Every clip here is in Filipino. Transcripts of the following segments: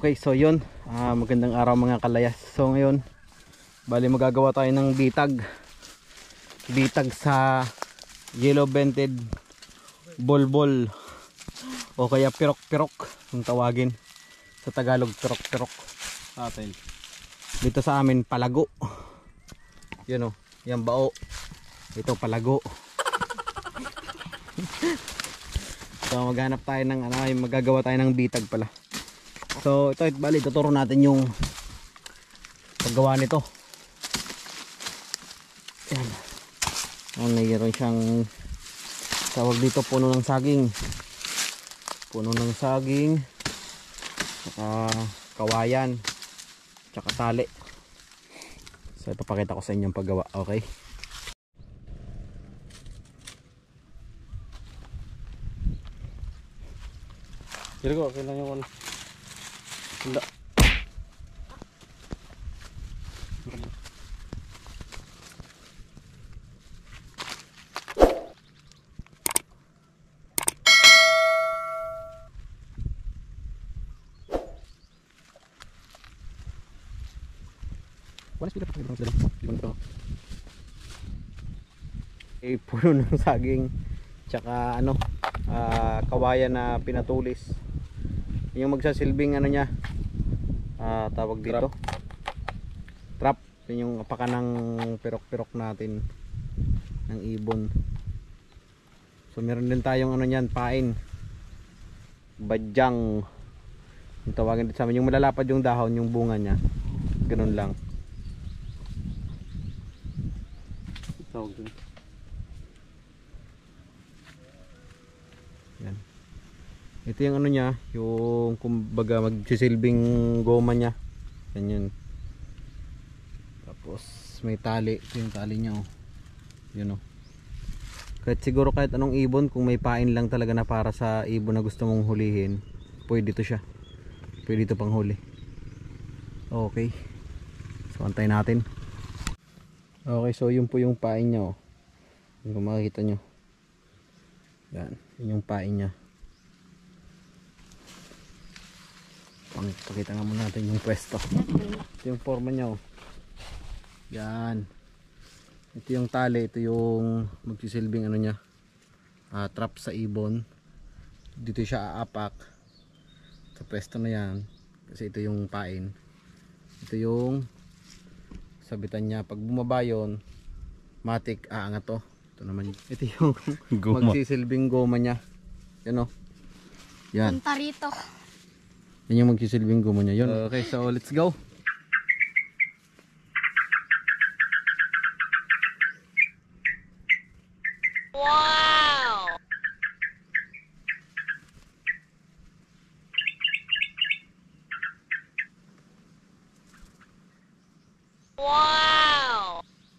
Okay, so yun, magandang araw mga kalayas. So ngayon, bali magagawa tayo ng bitag sa yellow vented bolbol o kaya pirok-pirok kung tawagin sa Tagalog. Pirok-pirok atin. Dito sa amin palago. Yun o, yan bao. Ito palago. So maghanap tayo ng magagawa tayo ng bitag pala. So ito, bali tuturo natin yung paggawa nito. Yan. Mayroon siyang tawag dito, puno ng saging. Puno ng saging, saka kawayan, saka tali. So ipapakita ko sa inyo yung paggawa, okay? Jadi ko, kailan yung ano? Hindi. Puno ng saging, tsaka kawayan na pinatulis. Yung magsasilbing niya, tawag dito trap. Yun yung apaka ng pirok-pirok natin ng ibon. So meron din tayong niyan, pain, badyang yung tawagin dito sa amin. Yung malalapad yung dahon, yung bunga nya, ganun lang Tawag dun. yan. Ito yung nya, yung kumbaga magsisilbing goma nya. Yan yun. Tapos may tali. Ito yung tali nya, oh. Yun, oh. Kahit siguro kahit anong ibon, kung may pain lang talaga na para sa ibon na gusto mong hulihin, pwede to siya. Pwede to pang huli. Okay. So antay natin. Okay, so yun po yung pain nya, oh. Kung makikita nyo. Yan. Yun yung pain nya. Pakita nga muna natin yung pwesto. Ito yung forma nya, oh. Yan. Ito yung tali. Ito yung magsisilbing nya, trap sa ibon. Dito siya aapak sa pwesto na yan, kasi ito yung pain. Ito yung sabitan nya. Pag bumaba yun, matik aangat to. Ito naman. Ito yung magsisilbing goma nya. Yan, oh. Yan. Punta rito. Yan yung magsisilbing goma nya. Yun. Okay, so let's go. Wow! Wow!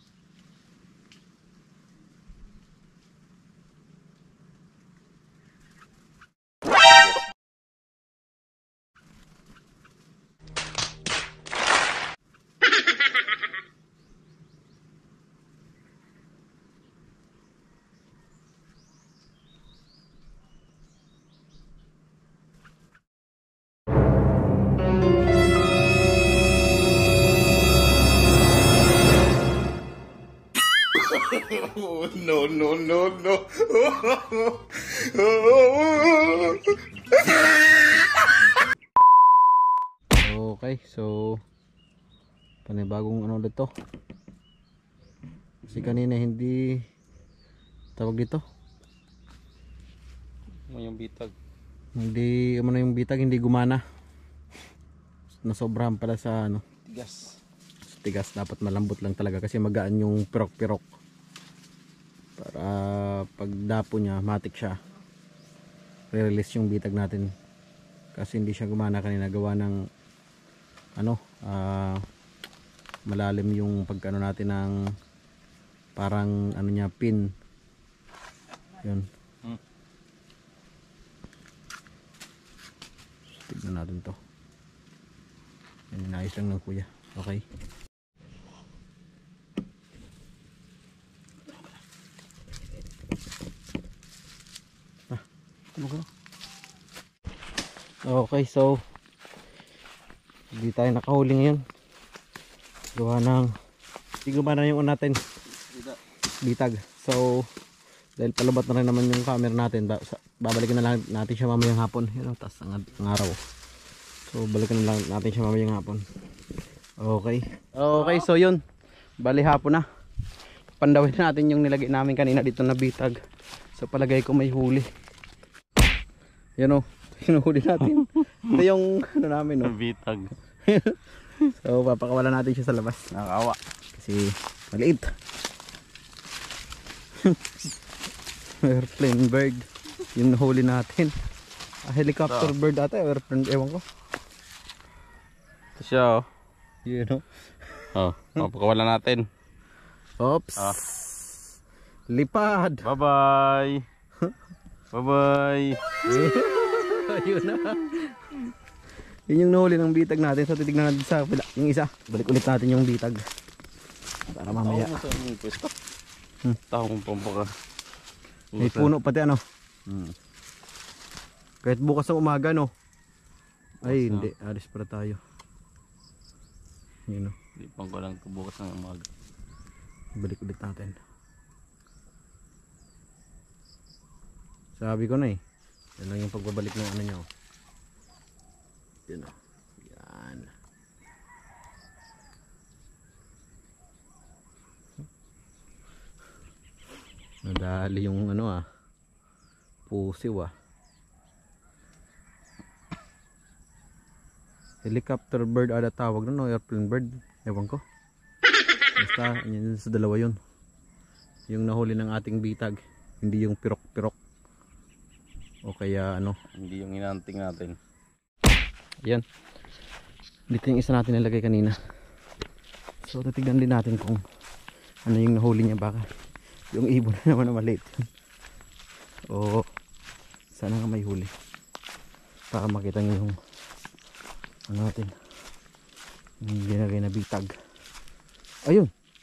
No, no, no, no. Okay, so panibagong ulit to. Kasi kanina hindi tawag dito. Yung bitag. Hindi yung bitag hindi gumana. Nasobrahan pala sa Tigas. tigas. Dapat malambot lang talaga kasi magaan yung pirok-pirok. Para pag dapo nya, matik siya. Re-release yung bitag natin. Kasi hindi siya gumana kanina, gawa ng malalim yung pagkano natin ng parang nya, pin. Yun. Tignan natin to. Yan, inayos lang ng kuya. Okay. Okay, so Hindi tayo nakahuli ngayon. Gawa ng tigumana yung una natin. Bitag. So dahil palabat na rin naman yung camera natin, babalikan na lang natin siya mamayang hapon. Yun, taas ang araw. So balikan na lang natin siya mamayang hapon. Okay. Okay, so yun. Bali hapon na. Pandawin natin yung nilagay namin kanina dito na bitag. So palagay ko may huli. Yan o. Hinuhuli natin. Ito yung ano namin o. Bitag. So papakawalan natin siya sa labas. Nakakawa. Kasi maliit. Airplane bird. Yung nahuli natin. Helicopter bird ata. Airplane, ewan ko. Ito siya oh. Yun o. Oh, mapakawalan natin. Oops. Lipad. Bye-bye. Bye-bye. Ayun na. Yun yung nahuli ng bitag natin. So titignan natin sa yung isa. Balik ulit natin yung bitag. Para mamaya. Taho mo sa aming pwesto. Taho mo pampaka. May puno pati ano. Hmm. Kahit bukas sa umaga no. Ay hindi. Alis para tayo. Yun o. Di pang ko lang ito bukas ng umaga. Balik ulit natin. Sabi ko na eh. Yan lang yung pagbabalik ng ano nyo. Yan o. Yan. Nadali yung ano ah. Pusiw ah. Helicopter bird ada tawag na no. Airplane bird. Ewan ko. Basta yan sa dalawa yun. Yung nahuli ng ating bitag. Hindi yung pirok-pirok. O kaya ano. Hindi yung inanting natin. Yan. Dito yung isa natin nilagay kanina. So titignan din natin kung ano yung nahuli niya. Baka yung ibon na naman na maliit. O sana nga may huli. Para makita nyo yung ano natin. Yung ginagay na bitag. Ayun.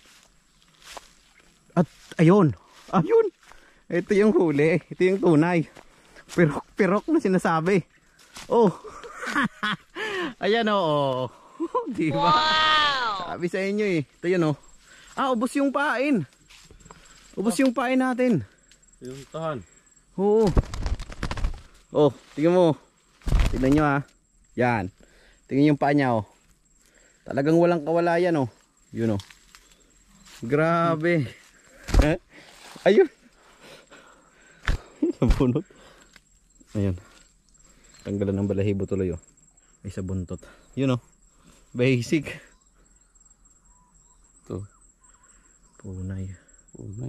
At ayun. Ayun. Ito yung huli. Ito yung tunay. Pirok-pirok na sinasabi. Oh. Ayan oh. Di ba? Wow! Sabi sa inyo eh. Ito yun oh. Ah, ubos yung pain. Ubos yung pain natin. Yung tahan. Oo. Oh, tingnan mo. Tingnan nyo ah. Yan. Tingnan yung paa niya oh. Talagang walang kawalayan oh. Yun oh. Grabe. Ayun. Nabunot. Ayun. Tanggalan ng balahibo tuloy oh. Ay sa buntot. Yun oh. Basic. Ito. Punay. Punay.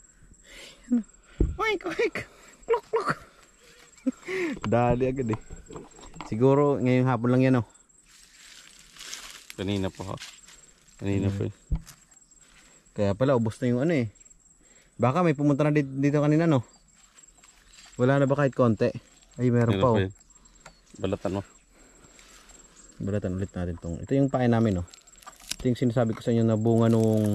Oink oink. Klok klok. Dali agad eh. Siguro ngayong hapon lang yan oh. Kanina pa ha. Kanina pa eh. Kaya pala ubos na yung ano eh. Baka may pumunta na dito kanina no. Wala na ba kahit konti? Ay meron pa oh. Balatan mo. Balatan ulit natin tong. Ito yung pain namin oh. Ito yung sinasabi ko sa inyo na bunga nung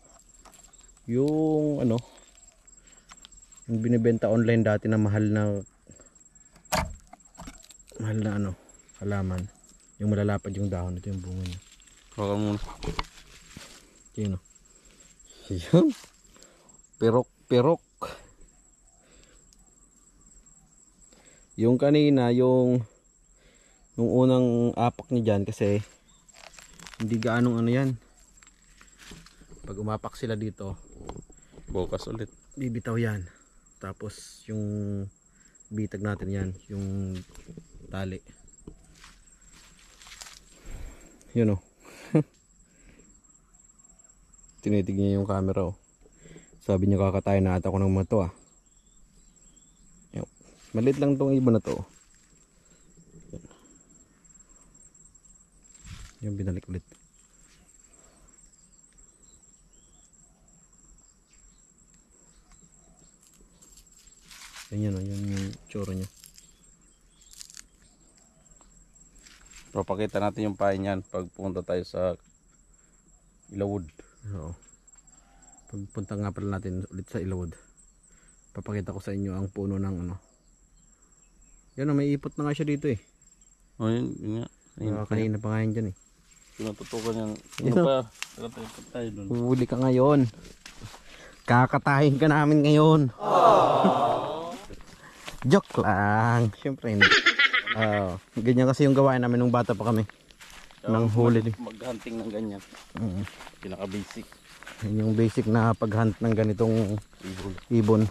yung ano yung binibenta online dati na mahal na ano halaman. Yung malalapad yung dahon. Ito yung bunga niya. Baka muna. Yun o. Yun. Pirok. Yung kanina, yung nung unang apak niya dyan kasi hindi gaanong ano yan. Pag umapak sila dito, Bukas ulit. bibitaw yan. Tapos yung bitag natin yan, yung tali. Yun o. Tinitig niya yung camera oh. Sabi niya kakatay na ata ako ng mga to ah. Yun. Maliit lang tong ibon na to. Yung binalik ulit. Yan oh, yun yung tsura niya. Papakita natin yung pain yan pag pumunta tayo sa Ilawod. Oo. Pagpunta nga pala natin ulit sa Ilawod, papakita ko sa inyo ang puno ng ano. Yan oh, may ipot na nga siya dito eh. Oh, yun nga. Kanina pa nga yan dyan eh. Pinatutukan yan. Yun, Ano pa? Tayo dun. Huli ka ngayon. Kakatahin ka namin ngayon. Joke lang. Siyempre hindi. Ganyan kasi yung gawain namin nung bata pa kami. Nang huli. Mag-hunting ng ganyan. Pinaka-basic. Yun yung basic na pag-hunt ng ganitong ibon.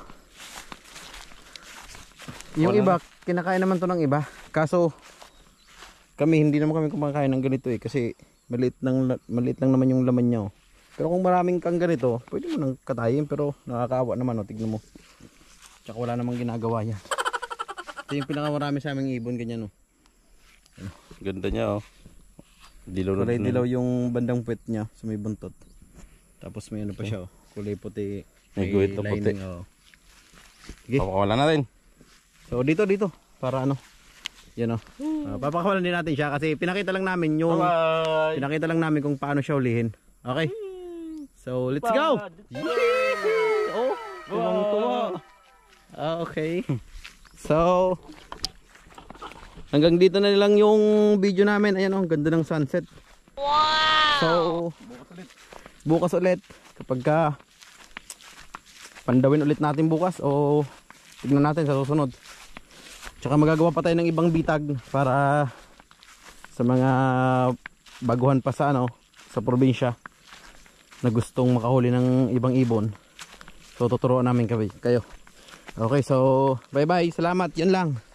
Yung iba, kinakain naman to ng iba. Kaso, kami hindi naman kami kumakain ng ganito eh. Kasi maliit lang naman yung laman niya. Oh. Pero kung maraming kang ganito, pwede mo nang katayin. Pero nakakaawa naman, oh, tignan mo. Tsaka wala namang ginagawa yan. Ito yung pinakamarami sa aming ibon, ganyan. Oh. Ganda niya, oh. Dilaw na Kulay dilaw yung bandang puwet niya sa may buntot. Tapos may ano pa siya, oh. Kulay puti. May guhit na puti. Oh. Sige. Papakawalan natin. So dito para ano. Yan, oh. Papakawalan din natin siya kasi pinakita lang namin yung Bye! pinakita lang namin kung paano siya ulihin. Okay? So let's go. Yeah! Oh, tuwang-tuwa. Okay. So hanggang dito na lang yung video namin. Ayan, oh, ganda ng sunset. Wow! So bukas ulit kapag pandawin ulit natin bukas o tignan natin sa susunod. Tsaka magagawa pa tayo ng ibang bitag para sa mga baguhan pa sa ano, sa probinsya na gustong makahuli ng ibang ibon. So tuturuan namin kayo. Okay, so bye bye. Salamat. Yan lang.